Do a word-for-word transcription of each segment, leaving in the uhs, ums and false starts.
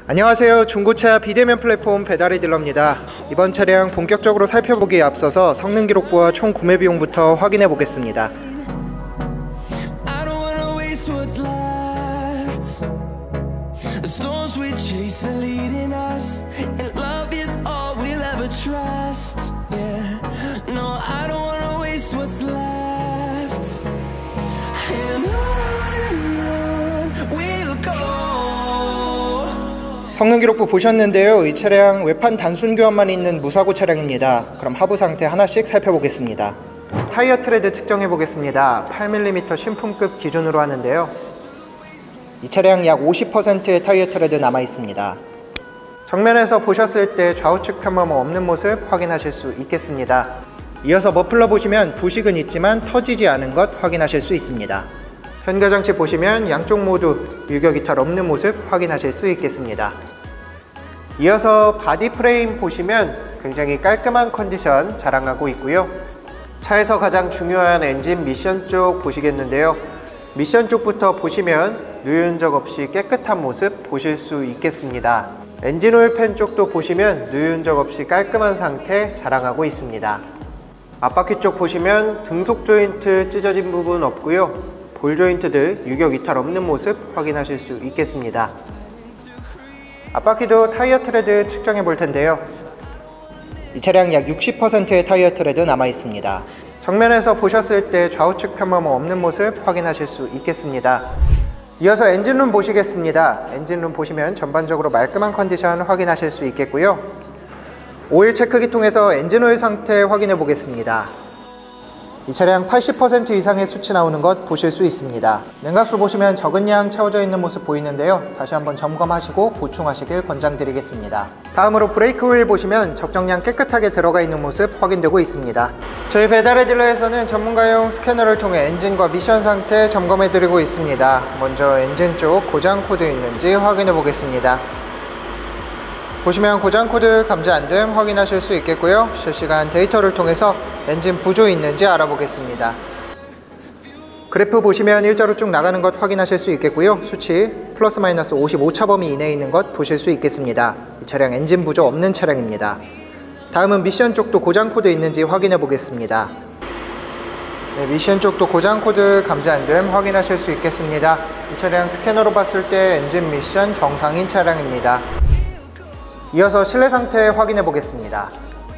안녕하세요. 중고차 비대면 플랫폼 배달의 딜러입니다. 이번 차량 본격적으로 살펴보기에 앞서서 성능 기록부와 총 구매 비용부터 확인해 보겠습니다. 성능 기록부 보셨는데요. 이 차량 외판 단순 교환만 있는 무사고 차량입니다. 그럼 하부 상태 하나씩 살펴보겠습니다. 타이어 트레드 측정해 보겠습니다. 팔 밀리미터 신품급 기준으로 하는데요. 이 차량 약 오십 퍼센트의 타이어 트레드 남아 있습니다. 정면에서 보셨을 때 좌우측 편마모 없는 모습 확인하실 수 있겠습니다. 이어서 머플러 보시면 부식은 있지만 터지지 않은 것 확인하실 수 있습니다. 현가장치 보시면 양쪽 모두 유격 이탈 없는 모습 확인하실 수 있겠습니다. 이어서 바디 프레임 보시면 굉장히 깔끔한 컨디션 자랑하고 있고요. 차에서 가장 중요한 엔진 미션 쪽 보시겠는데요. 미션 쪽부터 보시면 누유흔적 없이 깨끗한 모습 보실 수 있겠습니다. 엔진 오일 팬 쪽도 보시면 누유흔적 없이 깔끔한 상태 자랑하고 있습니다. 앞바퀴 쪽 보시면 등속 조인트 찢어진 부분 없고요. 볼 조인트들 유격 이탈 없는 모습 확인하실 수 있겠습니다. 앞바퀴도 타이어 트레드 측정해 볼 텐데요. 이 차량 약 육십 퍼센트의 타이어 트레드 남아 있습니다. 정면에서 보셨을 때 좌우측 편마모 없는 모습 확인하실 수 있겠습니다. 이어서 엔진룸 보시겠습니다. 엔진룸 보시면 전반적으로 말끔한 컨디션 확인하실 수 있겠고요. 오일 체크기 통해서 엔진 오일 상태 확인해 보겠습니다. 이 차량 팔십 퍼센트 이상의 수치 나오는 것 보실 수 있습니다. 냉각수 보시면 적은 양 채워져 있는 모습 보이는데요. 다시 한번 점검하시고 보충하시길 권장드리겠습니다. 다음으로 브레이크 오일 보시면 적정량 깨끗하게 들어가 있는 모습 확인되고 있습니다. 저희 배달의 딜러에서는 전문가용 스캐너를 통해 엔진과 미션 상태 점검해 드리고 있습니다. 먼저 엔진 쪽 고장 코드 있는지 확인해 보겠습니다. 보시면 고장 코드 감지 안됨 확인하실 수 있겠고요. 실시간 데이터를 통해서 엔진 부조 있는지 알아보겠습니다. 그래프 보시면 일자로 쭉 나가는 것 확인하실 수 있겠고요. 수치 플러스 마이너스 오십오 차 범위 이내에 있는 것 보실 수 있겠습니다. 이 차량 엔진 부조 없는 차량입니다. 다음은 미션 쪽도 고장 코드 있는지 확인해 보겠습니다. 네, 미션 쪽도 고장 코드 감지 안됨 확인하실 수 있겠습니다. 이 차량 스캐너로 봤을 때 엔진 미션 정상인 차량입니다. 이어서 실내 상태 확인해 보겠습니다.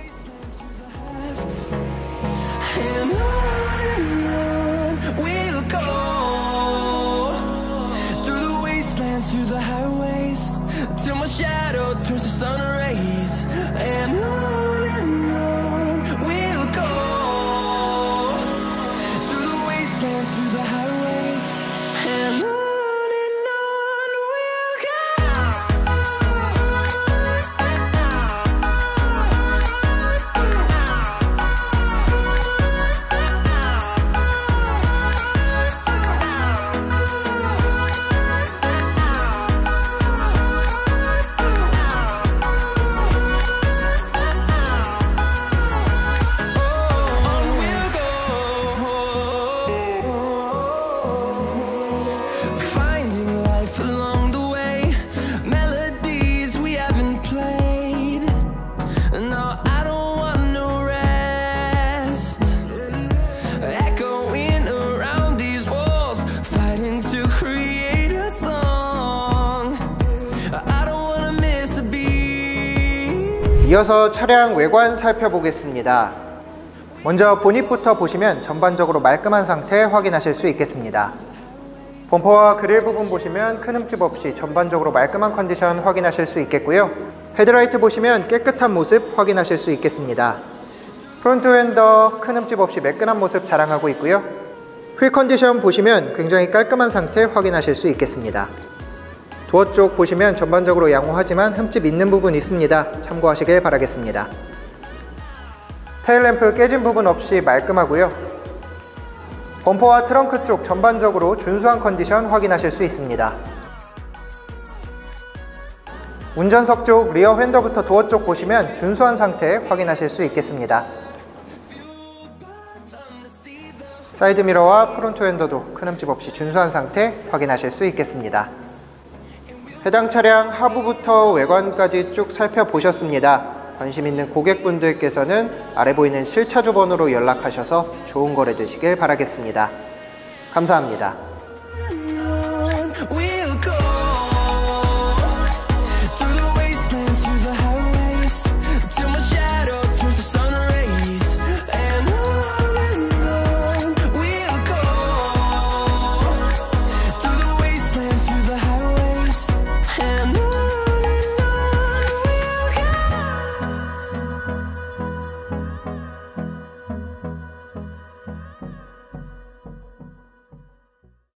이어서 차량 외관 살펴보겠습니다. 먼저 보닛부터 보시면 전반적으로 말끔한 상태 확인하실 수 있겠습니다. 범퍼와 그릴 부분 보시면 큰 흠집 없이 전반적으로 말끔한 컨디션 확인하실 수 있겠고요. 헤드라이트 보시면 깨끗한 모습 확인하실 수 있겠습니다. 프론트 휀더 큰 흠집 없이 매끈한 모습 자랑하고 있고요. 휠 컨디션 보시면 굉장히 깔끔한 상태 확인하실 수 있겠습니다. 도어 쪽 보시면 전반적으로 양호하지만 흠집 있는 부분 있습니다. 참고하시길 바라겠습니다. 테일램프 깨진 부분 없이 말끔하고요. 범퍼와 트렁크 쪽 전반적으로 준수한 컨디션 확인하실 수 있습니다. 운전석 쪽 리어 휀더부터 도어 쪽 보시면 준수한 상태 확인하실 수 있겠습니다. 사이드미러와 프론트 휀더도 큰 흠집 없이 준수한 상태 확인하실 수 있겠습니다. 해당 차량 하부부터 외관까지 쭉 살펴보셨습니다. 관심 있는 고객분들께서는 아래 보이는 실차주 번호로 연락하셔서 좋은 거래 되시길 바라겠습니다. 감사합니다.